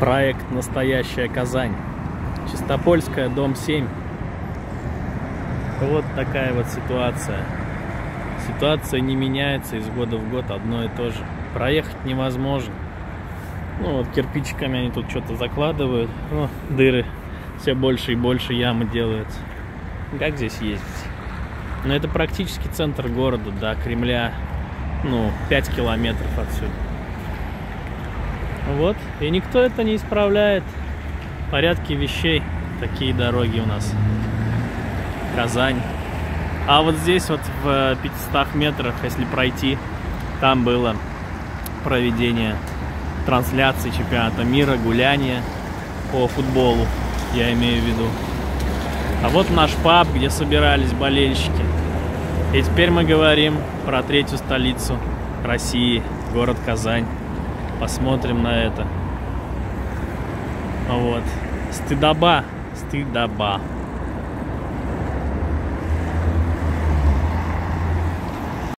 Проект «Настоящая Казань». Чистопольская, дом 7. Вот такая вот ситуация. Ситуация не меняется из года в год, одно и то же. Проехать невозможно. Ну вот кирпичиками они тут что-то закладывают. Ну, дыры все больше и больше, ямы делаются. Как здесь ездить? Но это практически центр города, до Кремля, 5 километров отсюда. Вот, и никто это не исправляет. В порядке вещей такие дороги у нас. Казань. А вот здесь вот в 500 метрах, если пройти, там было проведение трансляции чемпионата мира, гуляния по футболу, я имею в виду. А вот наш паб, где собирались болельщики. И теперь мы говорим про третью столицу России, город Казань. Посмотрим на это. Вот. Стыдоба. Стыдоба.